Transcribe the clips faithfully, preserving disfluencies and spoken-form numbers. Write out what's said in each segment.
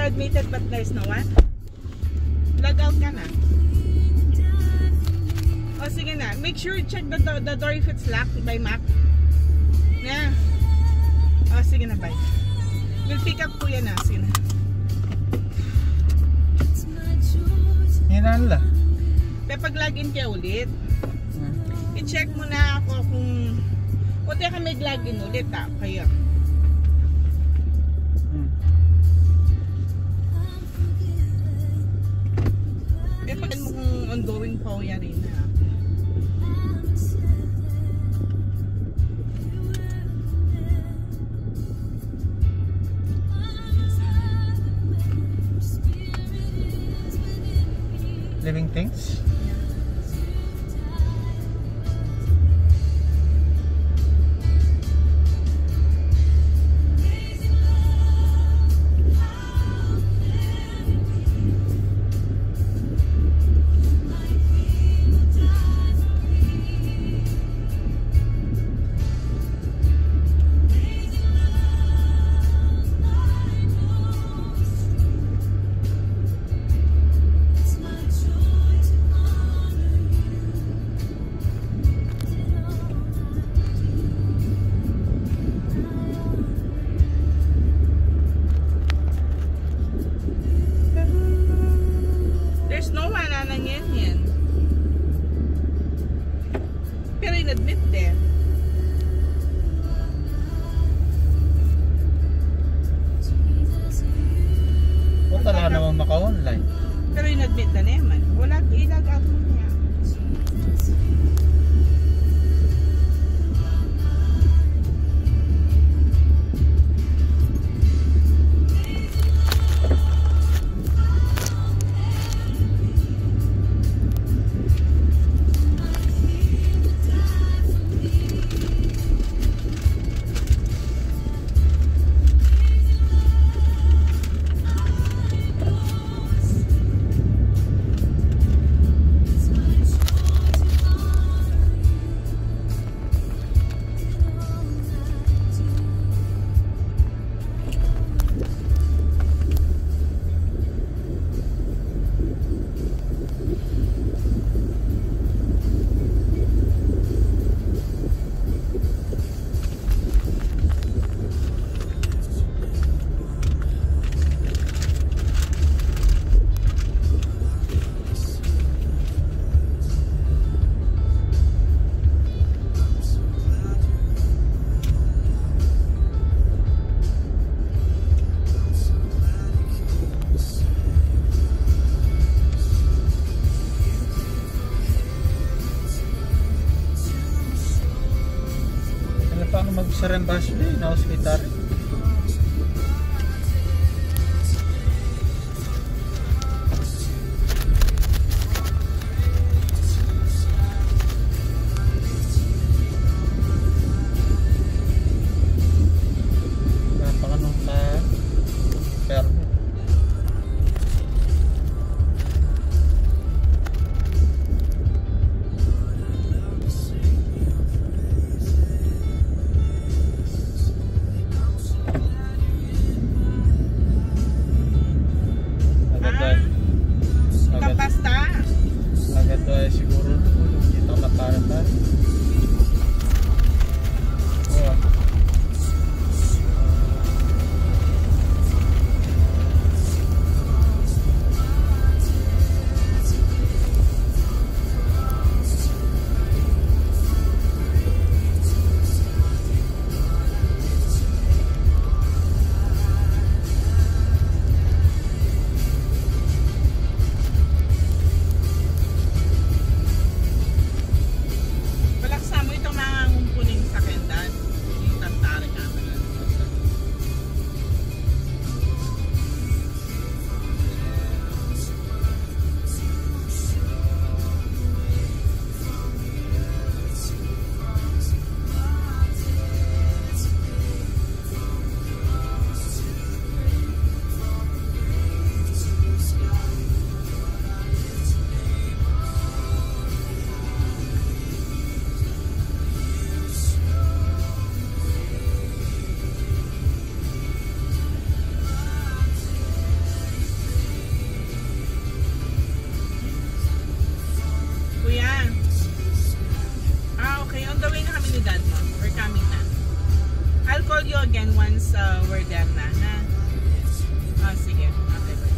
are admitted but there's no one. Log out ka na. O sige na, make sure you check the, the, the door if it's locked by map. Na. O sige na, bye. We'll pick up po yan na. Sige na. Yan lang. Pero pag login kayo ulit, hmm. i-check mo na ako kung o teka may login ulit ha, kaya. Hmm. Pero pag mo kung ongoing pa o yan rin ha. Living things? Maka-online. Pero in-admit na naman. Wala, ilag out mo niya. Mag-sarembas din na hospital. Napakanong na pero I'll call you again once uh, we're done na. Ha? Ah, sige. Okay, bye.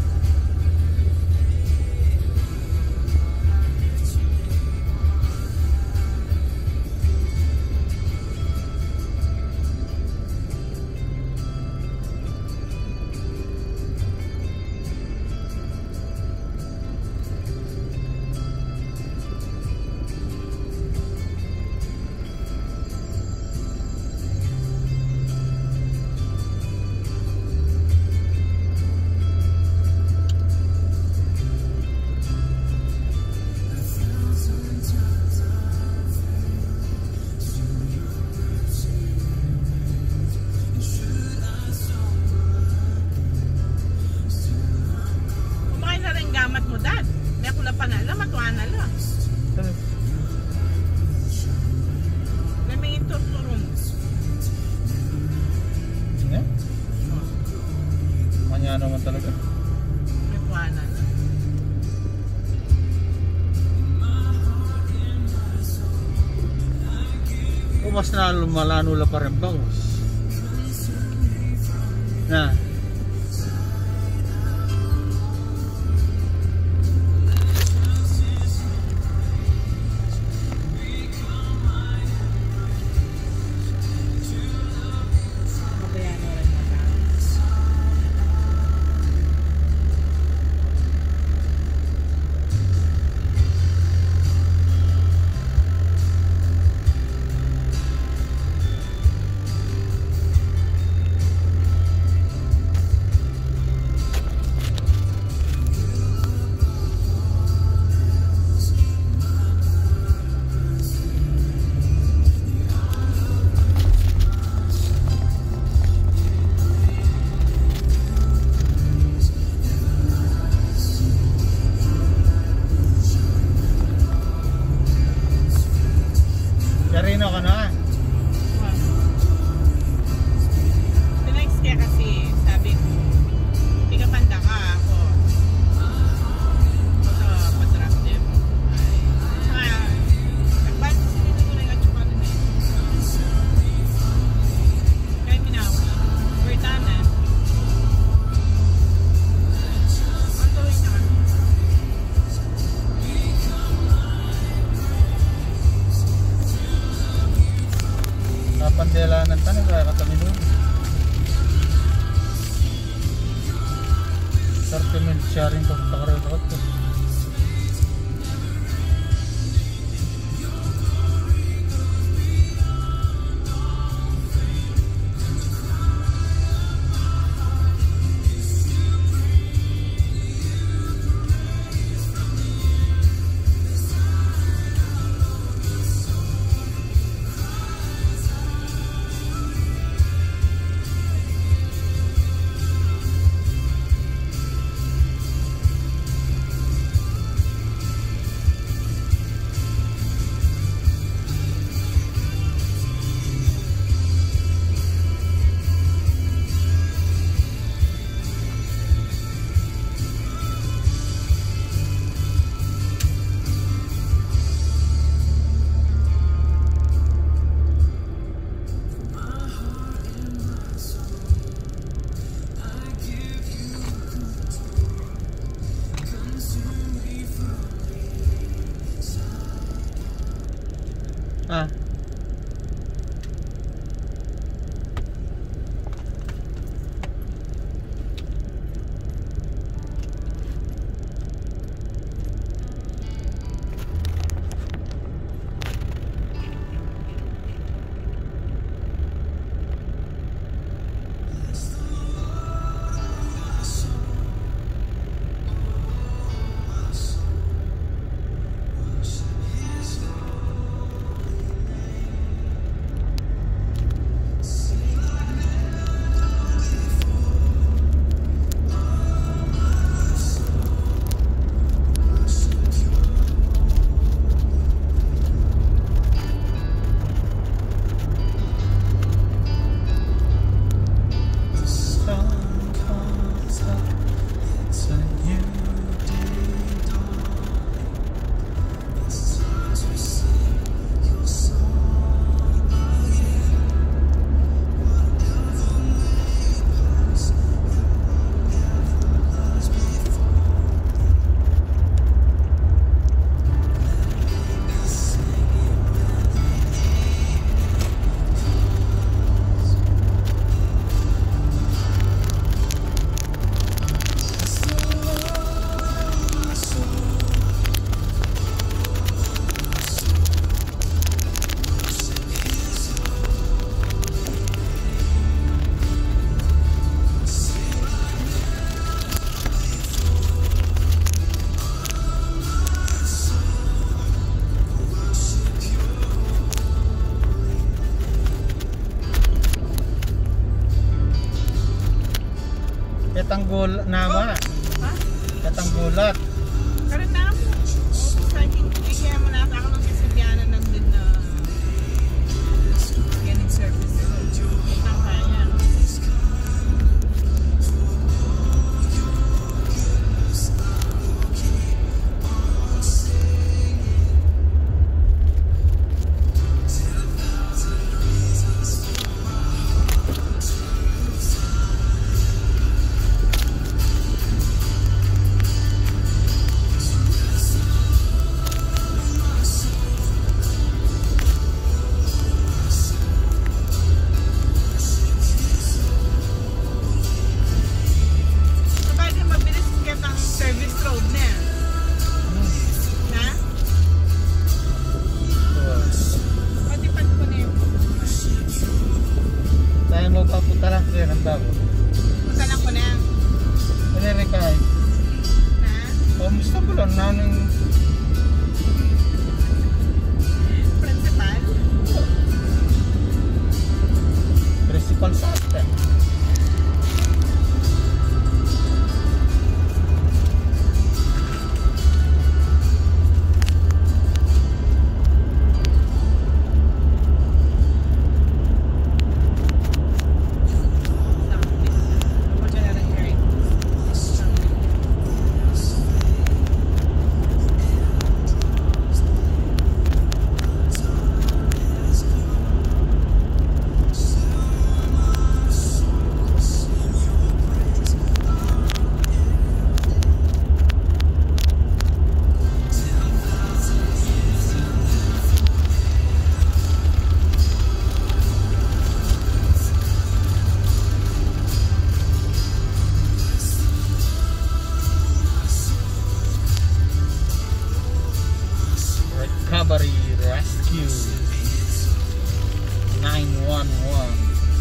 Manya naman talaga. May kuhanan. O mas na lumalano la pa rin ba? Na. Karino ka na? Tinext kaya kasi sabi ko, ikapanda ka ako. Ito, padrap din. Saka, nagbahan kasi nito ko na yung atsuka na eh. Kaya minawa. We're done na. Ang tuloy na kami. Pandelanan tanong kaya kami doon. thirty minutes sharing to takaraw takot to. katanggol nama. Ha? Katanggulat. Karon na mo. Striking kaya mo na ako nung kasibiana nandun na getting service. Itang kaya. Papunta lang kaya ng bago. Punta lang ko na. Ano rin kahit? Ha? O, gusto ko lang na ng principal? principal sa atin. Recovery Rescue nine one one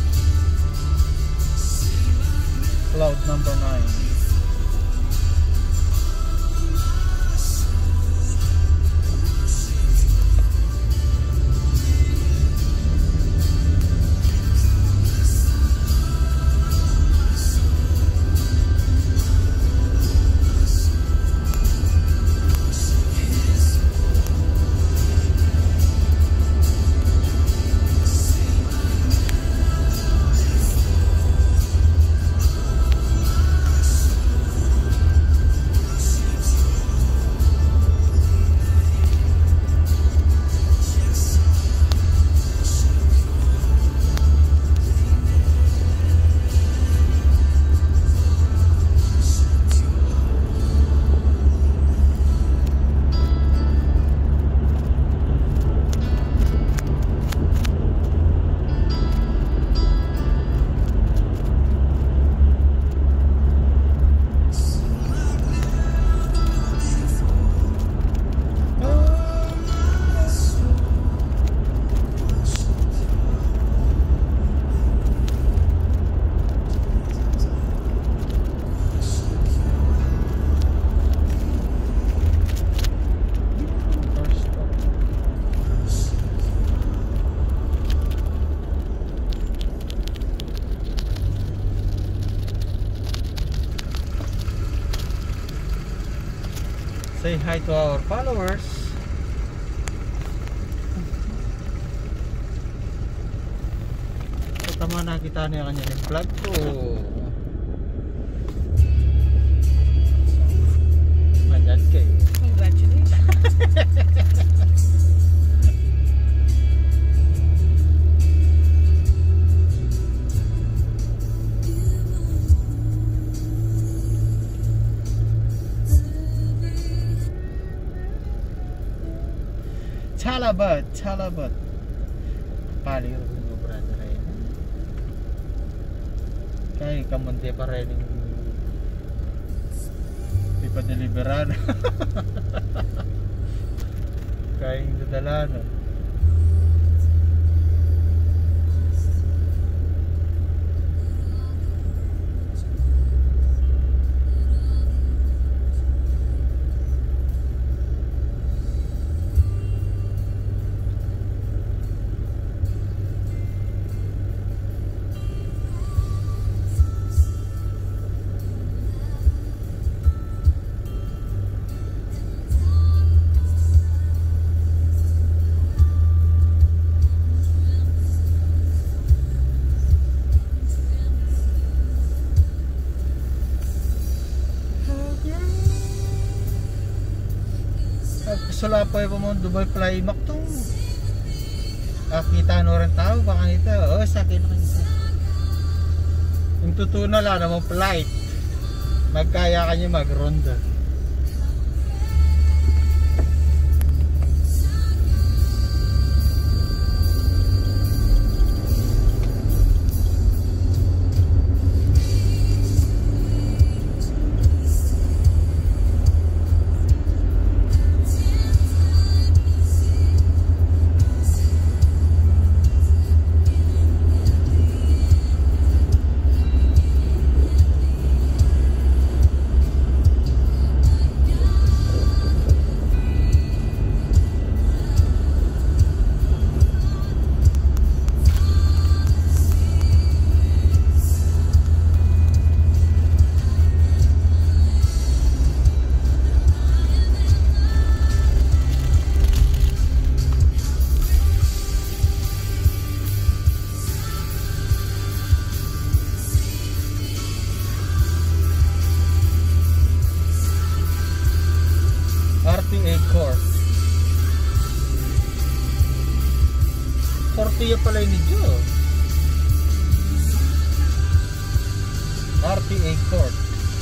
Cloud number nine. Say hi to our followers. So, tama na kita niya kanya ng vlog ko. Manyan kayo. Congratulations. Talabat, talabat. Paling mo brother ay. Kaya kamunti pa rin yung di pa deliveran. Kaya yung dadala no. sulapay pa mo Dubai Fly Mac to. Akita no rin tao baka nito. Oh, sakit na isa. Yung tutuna lang naman flight. Magkaya kanya mag-ronda. R T A Court. Kortiya pala ni Joe. R T A Court.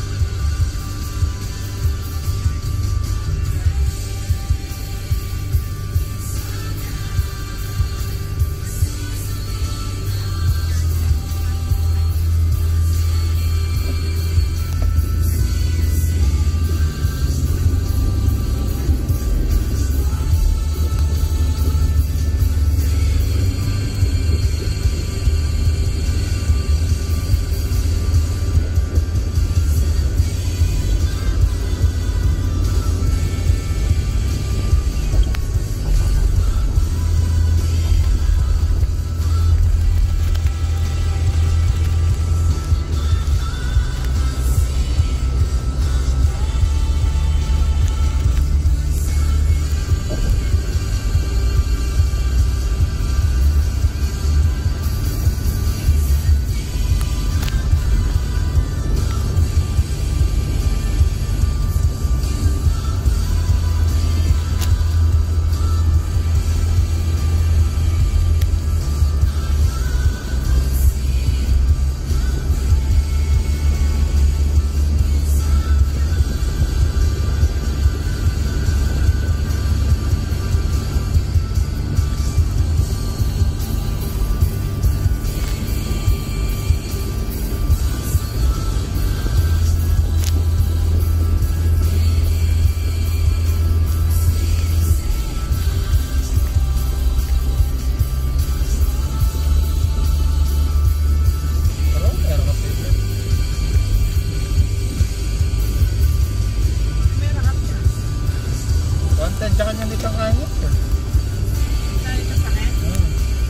Tsaka nyo ditang angit eh. Dahil sa sakit? Hmm.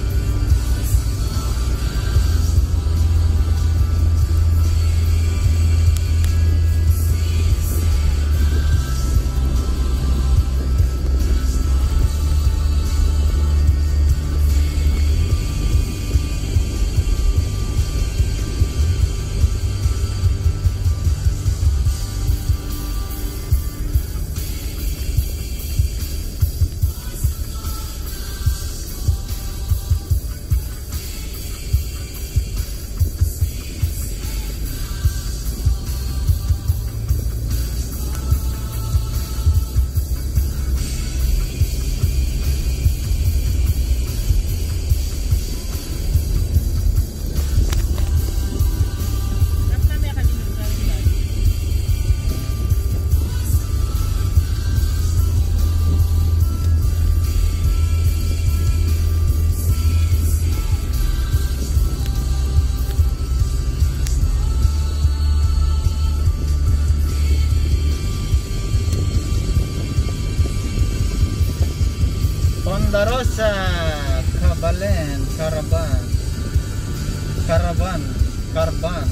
Ponda Rosa, Cabalen, Caravan, Caravan, Caravan.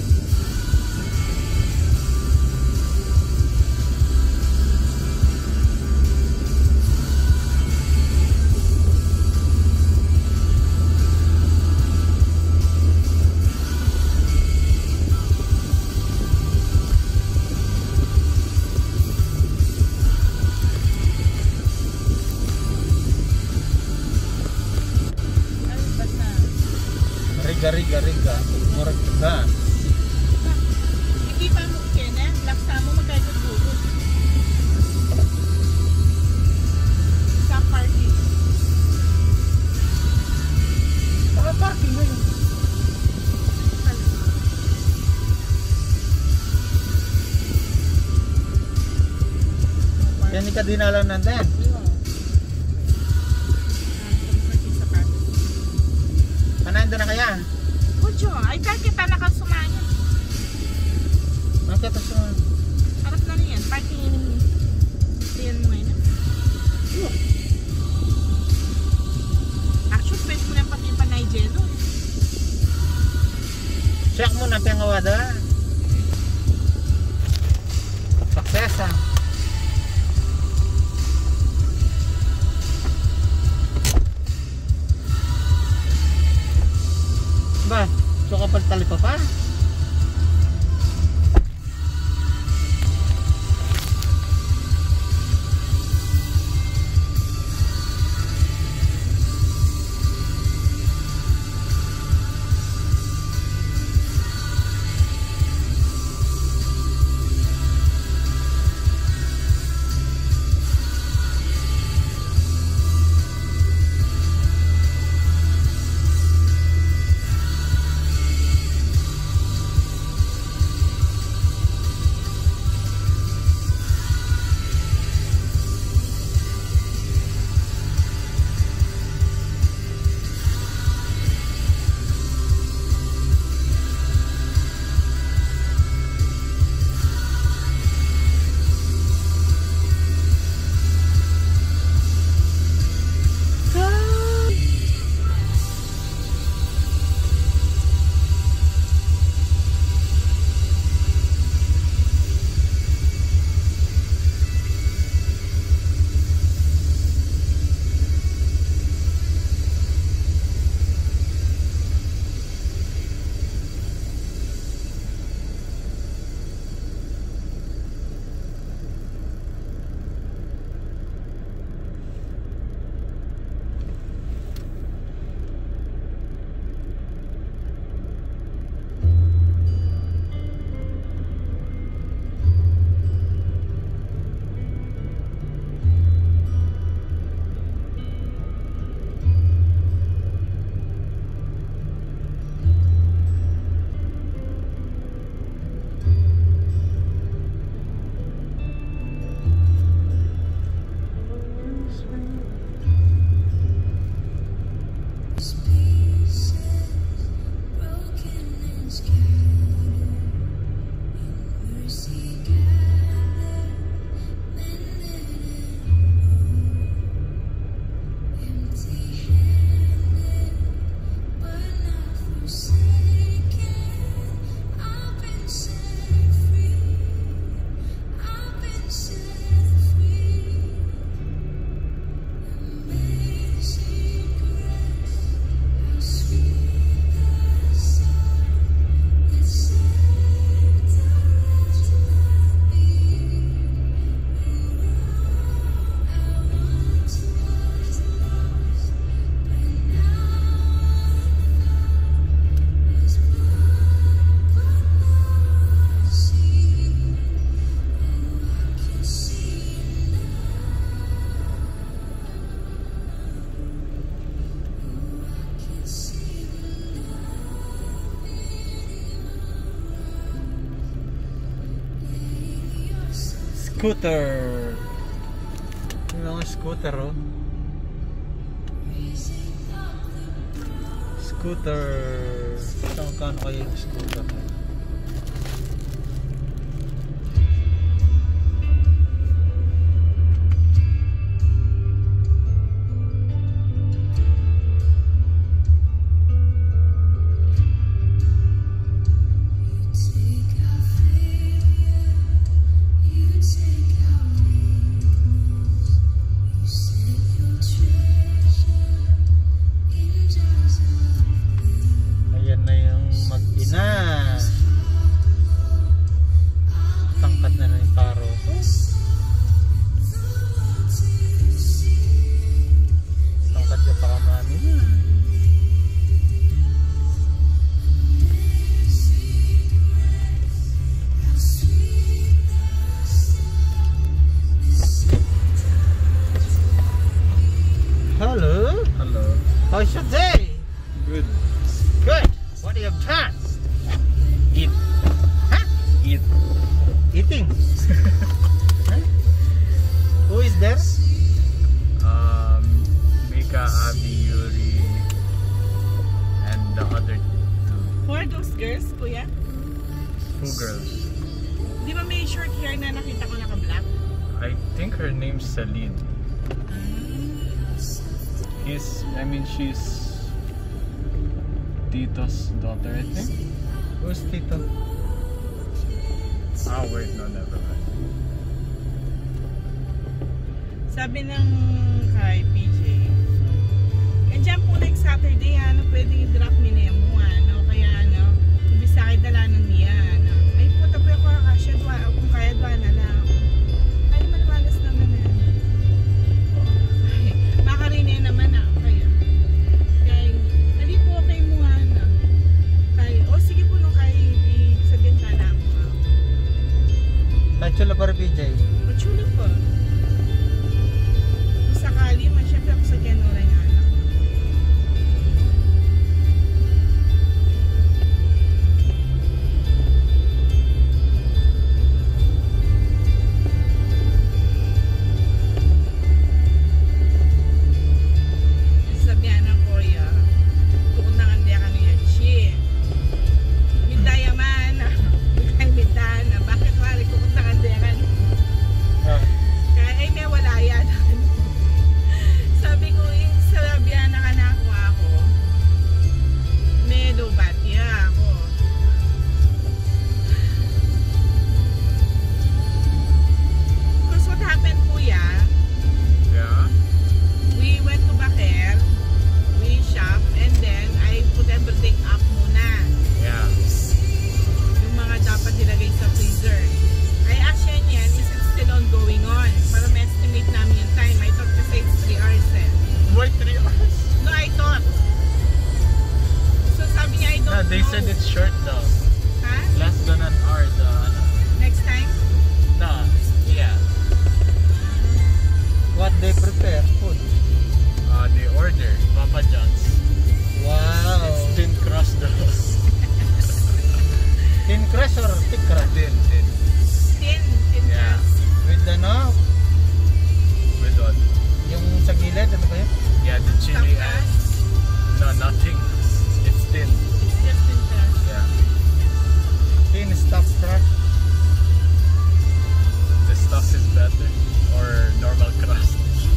gari-gari ka. Murag ka. Hindi pa mo kene, laksa mo magkaigot dulo. Sa parking. Saka parking mo yun. Yan ni ka dinalan nandan. Pananda na kaya? Ojo, ay dahil kita nakasumanya. Ang kita sa... Harap na niyan, parking yun. Diyan mo yun. Actually, pwede mo na pati yung panay jello. Check mo na piyangawada. Success ah. Ba, so kapag tali pa pa? Scooter. Yung mga scooter oh. Scooter. Saan kano kayo yung scooter? Ayan na yung mag-ina. fast. Eat. Huh? Eat. Eating. Huh? Who is there? Um, Mika, Abby, Yuri, and the other two. Who are those girls, kuya? Two girls. Di ba may short hair na nakita ko naka-black? I think her name's Celine. He's, I mean, she's Tito's daughter, I think. Who's Tito? Ah, wait, no, never mind. Sabi ng kay P J, nandiyan po next Saturday, ano, pwede i-drop ni Nemo, ano, kaya ano, hindi sa akin dala ng niya, ano. Ay, puta po ako, kasya, dwa, kung kaya dwa na lang. Ay, malabalas naman na. Ay, makarine naman ako, kaya. Kaya, hindi po okay mo nga, ano. Kaya, o sige po nung kaya, sabihin ka na ako. Tachula para P J. O, chulo po. Sakali man, syempre ako sa Kenora niya anak. Sabihan ng Korea, tukod na kandiya kami yan, shit. Midaya man, midaya midaya na, bakit wari tukod na kandiya kan? Ah. Kaya ay may wala yan. Sabi ko, yung sabihan na kanako ako, may lubatya ako. Because what happened, kuya, Yeah? we went to Baker, we shop, and then I put everything up muna. Yeah. Yung mga dapat nilagay sa freezer. I asked yan yan, is it still ongoing on? Para ma-estimate namin yung time. I thought kasi it's three hours eh. Why three hours? No, I thought. So sabi niya, I don't Yeah, they know. said it's short though. Ha? Less than an hour, the ano. Next time? No, yeah. What they prepare? Food. Uh, they order Papa John's. Wow. It's thin crust though. Thin crust or thick crust? Thin, thin. Tin. Tin Yeah. crust. With ano? With what? Yung sa gilid, ano ba yun? Yeah, the chili Stuffed and... crust. No, nothing. It's thin. It's just tin crust. Yeah. Thin stuffed crust. The stuff is better. Or normal crust.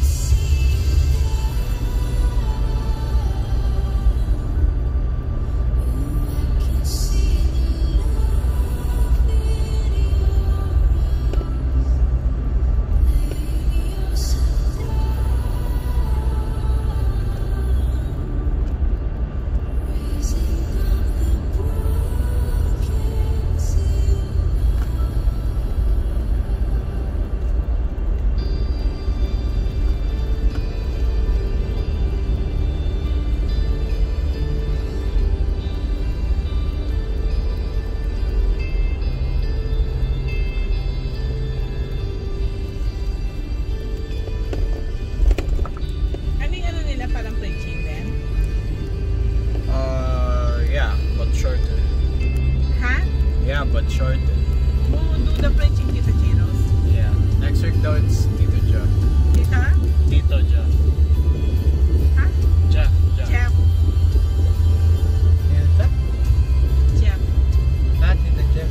Ano yung ano nila parang fried chicken? Uh, yeah, but shorter. Ha? Yeah, but shorter. Who do the fried chicken dito, Chiros? Yeah. Next week though, it's Tito Ja. Dito? Tito Ja. Ha? Ja. Ja. Chef. Yan ito? Chef. Lahat nito, Jeff.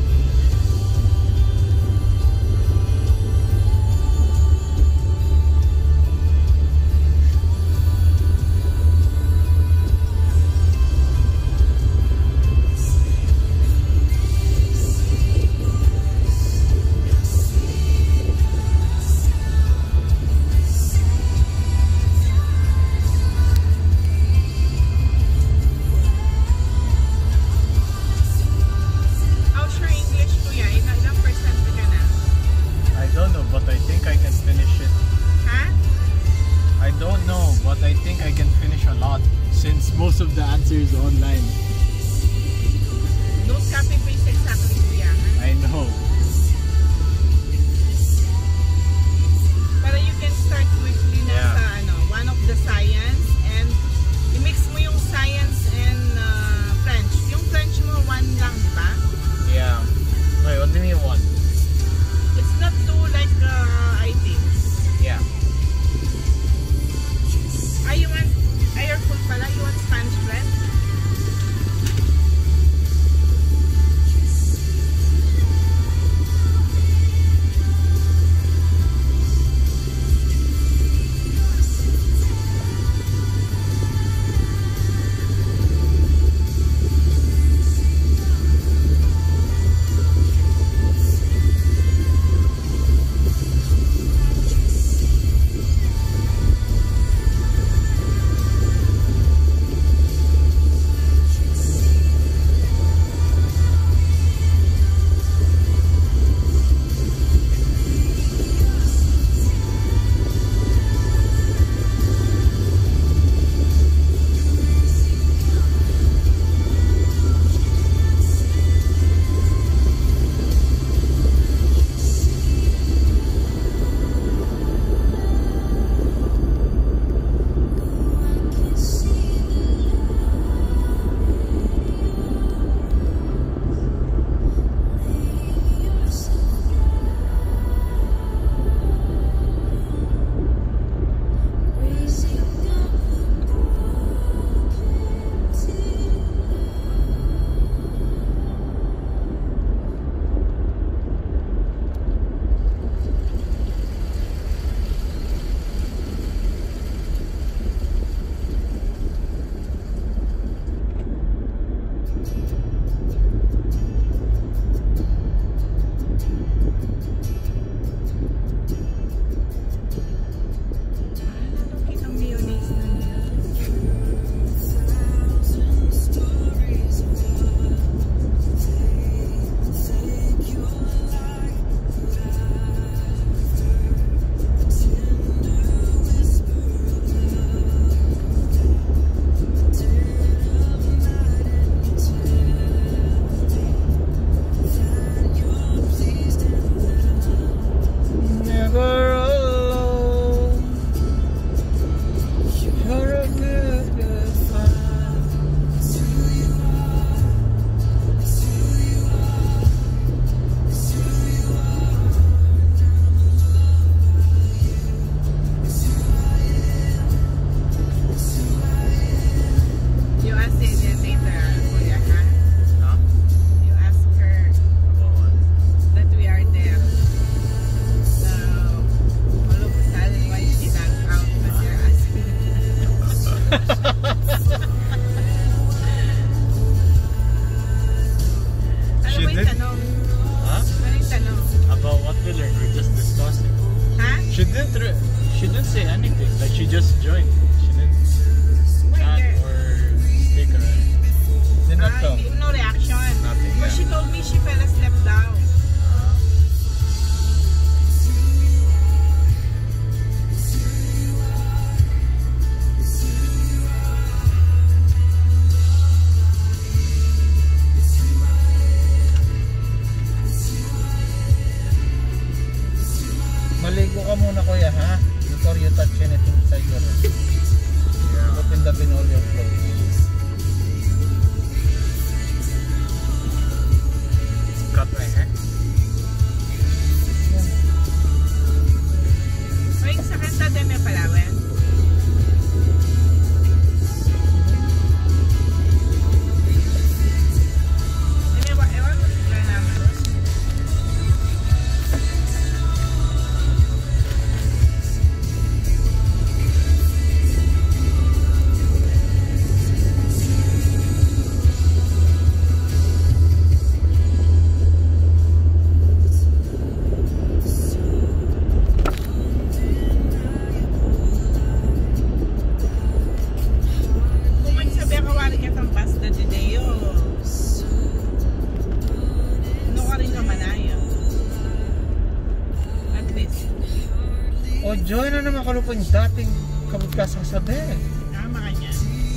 She didn't say anything. Like she just joined. She didn't chat Wait, or speak or anything. Did not ah, talk. hindi- no reaction. Nothing, But yeah. she told me she fell asleep down. Maligo ka muna kuya ha? Before you touch anything sa iyo. Yeah. Put in the bin all your clothes. Cut my hair. Ay, sa kanta din may Palawan. Ewan, ewan ko sila naman. Kung magsabi ako wala ka ng pasta din yun. Ano ka rin kamalayo? At least. O Joy na naman kalupon yung dating kabut ka sa sabi. Tama ka niya.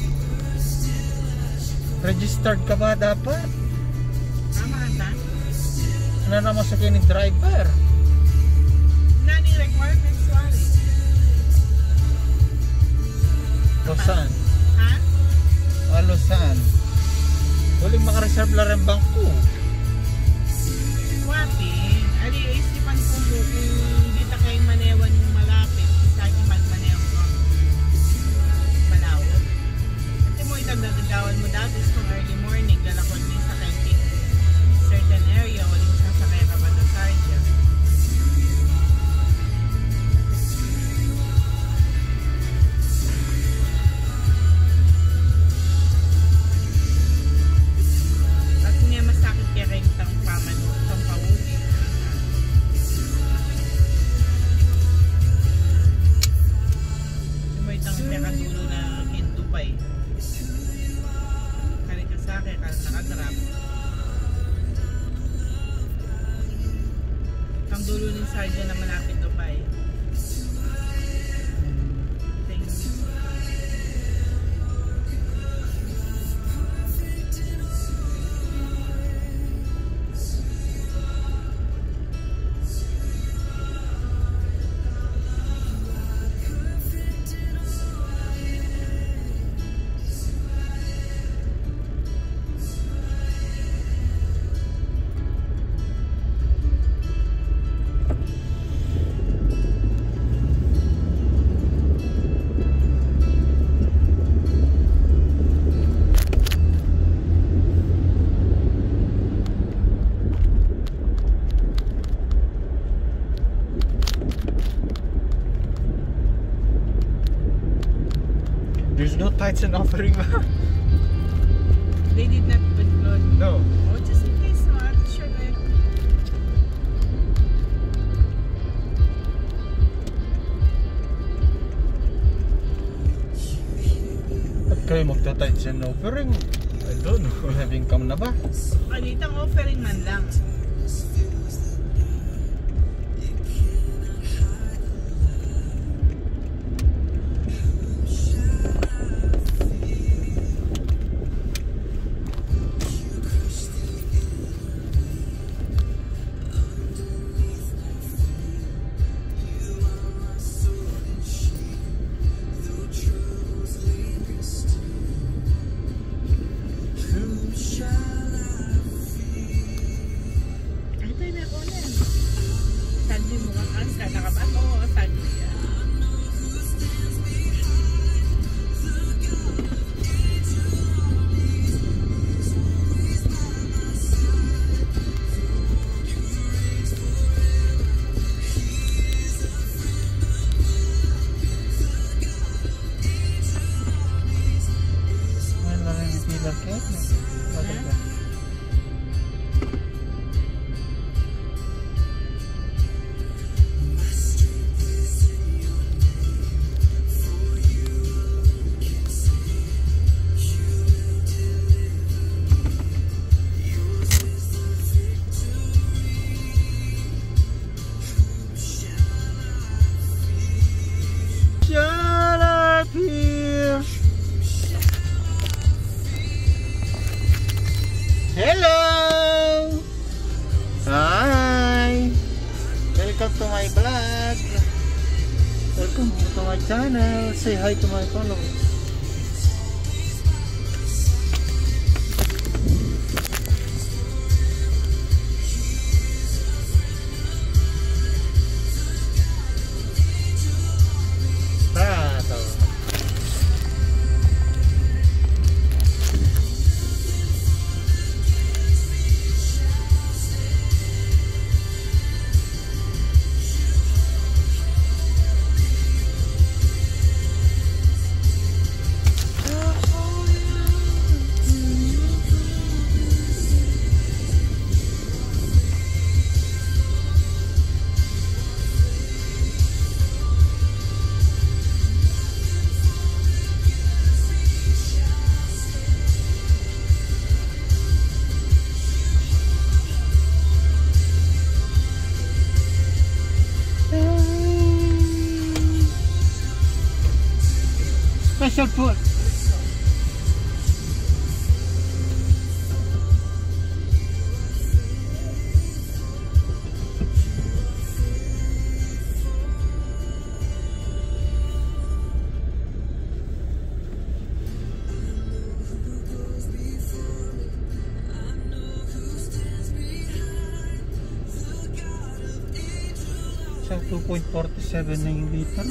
Registered ka ba dapat? Tama ka ta? Ano naman sa kinig driver? Nani requirements wali. Losan. Ha? Ah, Losan. Huling makareserve lang rin bangko. Wati. Ali, isipan ko mo kung hindi ta kayo manewan yung malapit. Sa akin magmanewan ko. Malawag. Kasi mo itagdagawan mo dati kung early morning. Lalakon din sa camping. Certain area. Waling sasakay ka ba na sarja. At niya masakit kaya rin tang paman tang pawuli. Mo itang pekadulo na kintupay. Kali ka sa akin, kali nakadrap. Ang dulo ni Sarja na malapit tupay. Thank you. There's no tights and offering. They did not put blood. No. Oh, just in case, no, I'm sure that. At kayo magta-tight siya no offering. I don't know. You have income na ba? Kalitang offering man lang. Ay, tayo Hello! Hi! Welcome to my vlog. Welcome to my channel. Say hi to my followers. Special food. Sa two point four seven na yung liter.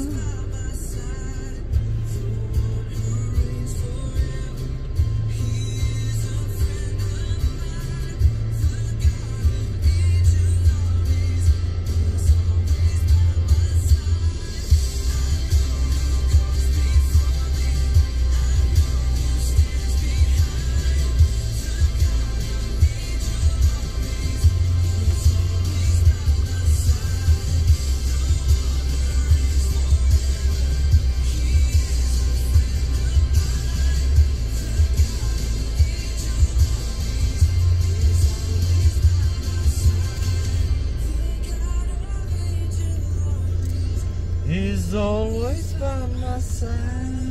He's always by my side.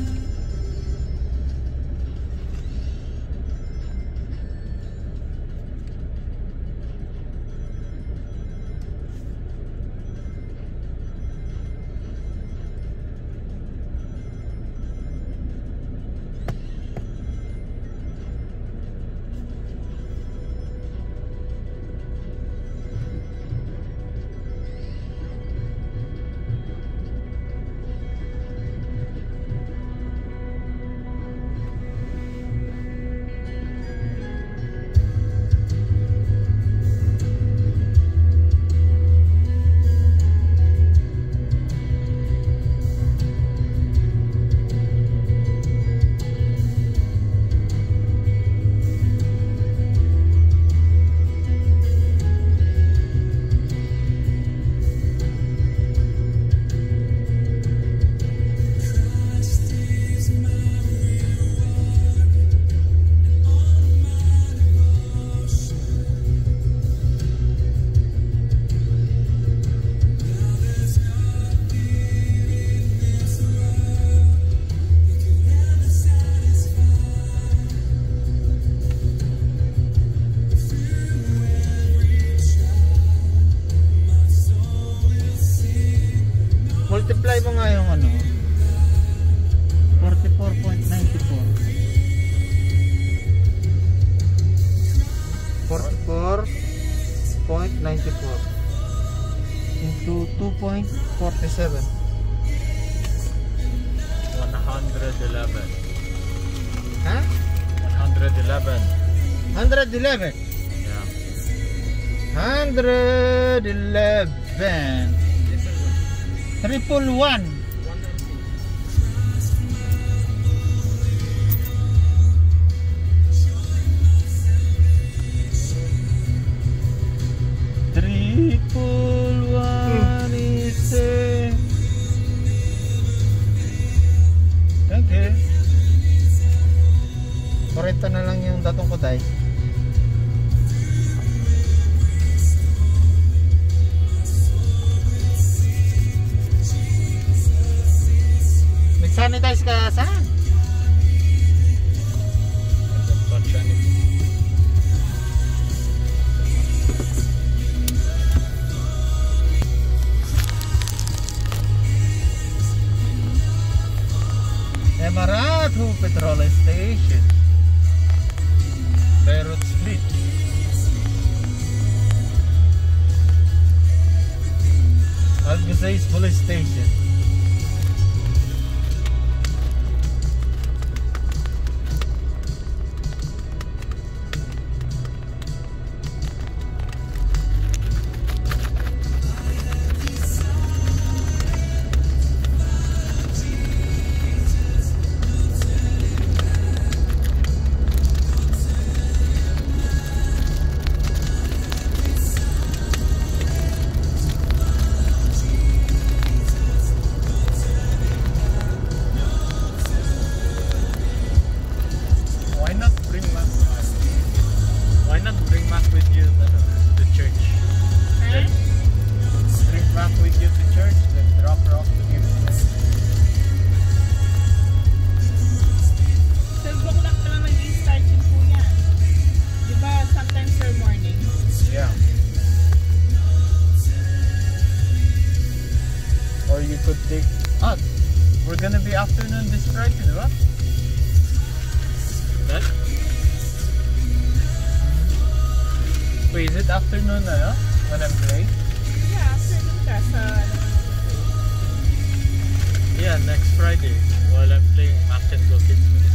Multiply mo nga yung ano, forty-four point nine four. forty-four point nine four into two point four seven. one hundred eleven. Huh? one hundred eleven. one hundred eleven. Yeah. one hundred eleven. Triple one. Triple one is a... Thank you. forty na lang yung datong kuday. Albisays Police Station. Why not bring Mac? Why not bring Mac with you to the church? Ha? Bring Mac with you to church, then drop her off to him. twelve o'clock pa lang nag-i-start yung po yan. Di ba sometimes for morning? Yeah. Or you could take. Ah, we're gonna be afternoon this Friday, di ba? That? Wait, is it afternoon na, no? When I'm playing? Yeah, afternoon ka sa ano. Yeah, next Friday while I'm playing Mac and Go Kids Ministry.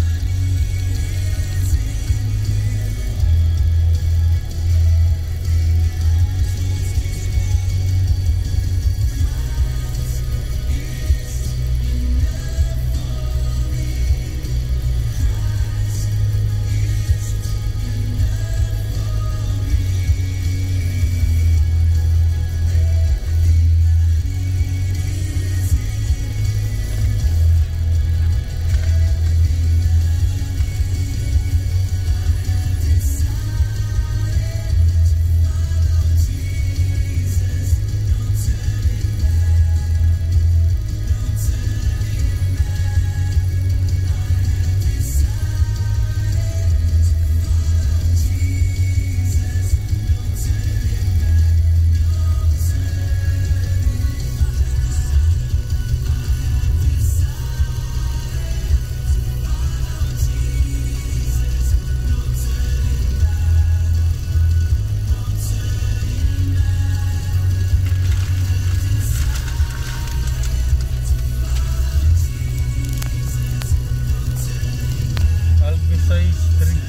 Albisays Street.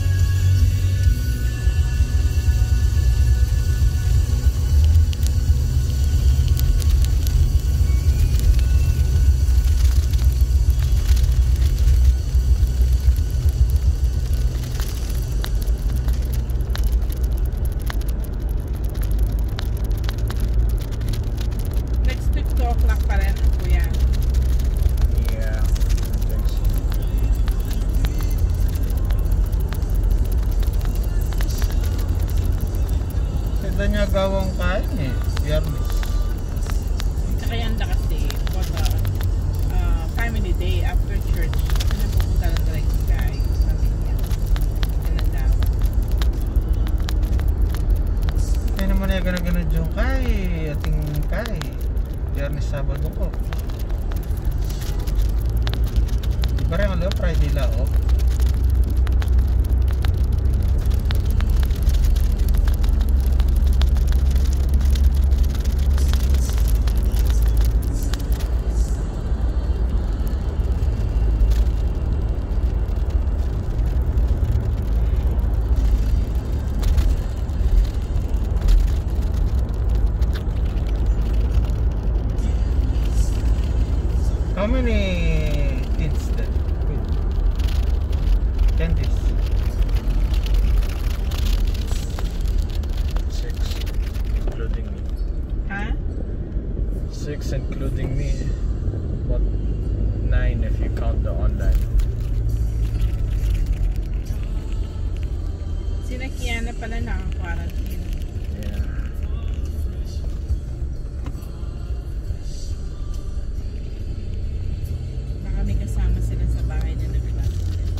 Next week two o'clock pa rin ang kuya. Yeah, I think so. Sila niya gawang kain eh. Biyernes. Tsaka yan da kasi for the uh, family day after church. Kasi napupunta lang talaga si Kai. Sabi niya. Pinandawa. Kaya naman na gana-gana dyan kay ating kay. Biyernes, Sabado ko. Di ba rin ang loob? Friday la off. How many kids then? Candies. Six, including me. Ha? Six, including me. What? Nine if you count the online. Sina Kiana pala naka-quarantine. Yeah. Baka may kasama sila sa bahay na nag-class.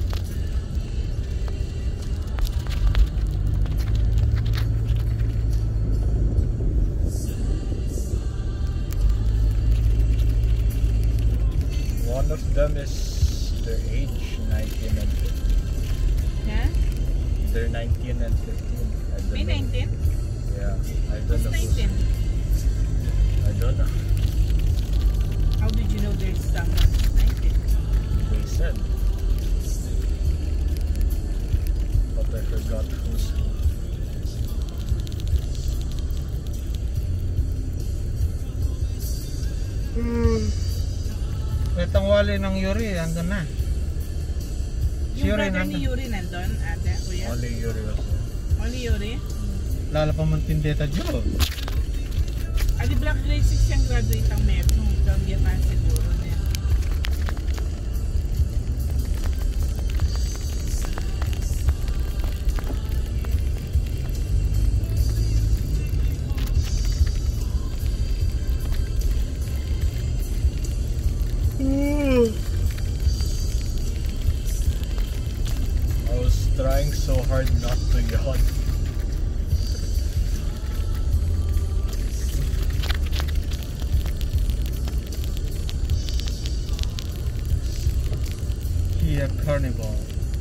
One of them is their age, nineteen and fifteen. Ha? They're nineteen and fifteen. I don't May know. nineteen? Yeah, I don't Who's know. who's- nineteen? I don't know. How did you know there's someone united? They said. But I forgot who's who. Itong wali ng Yuri, andun na. Si Yung Yuri brother ni nandun. Yuri nandun, ate, kuya? Only Yuri was there. Only Yuri? Lalo pa mong tindeta Joe. Ah, di Black Grade six yung graduate ang metro. Doon yan pa siguro na yan. I was trying so hard not to yawn. Kia Carnival.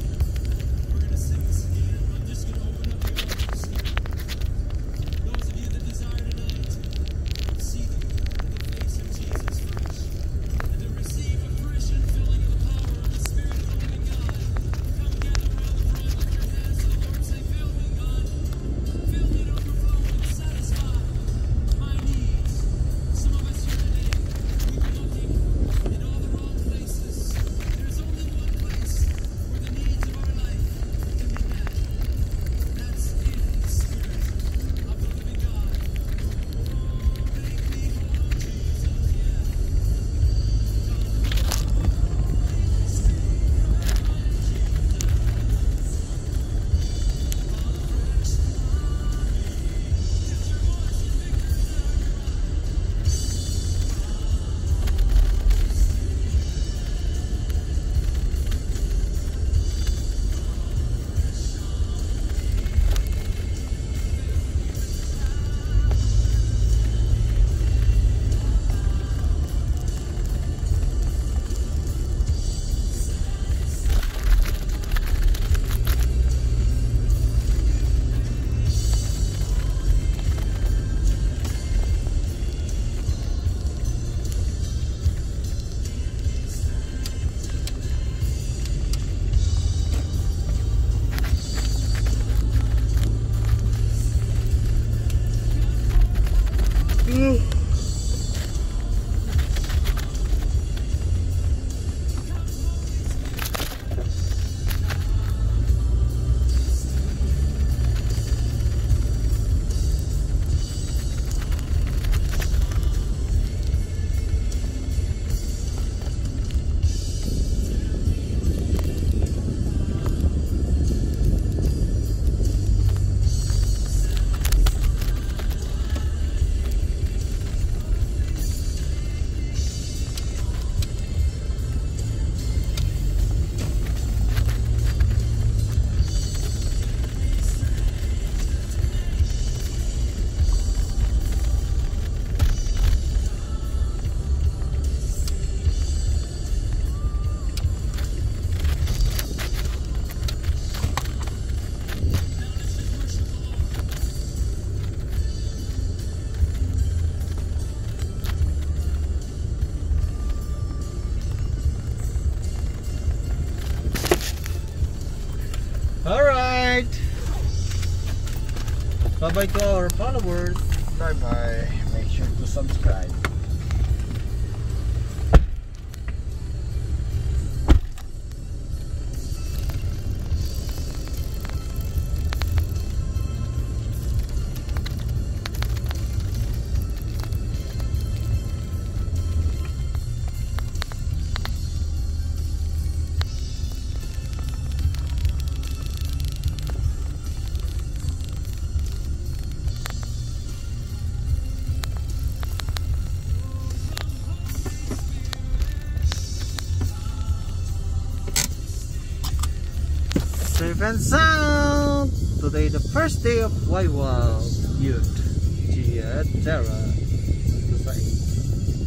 Alright. Bye bye to our followers. Bye bye. Make sure to subscribe. Safe and sound! Today the first day of Waiwal Youth. Gia Dara. Ito sa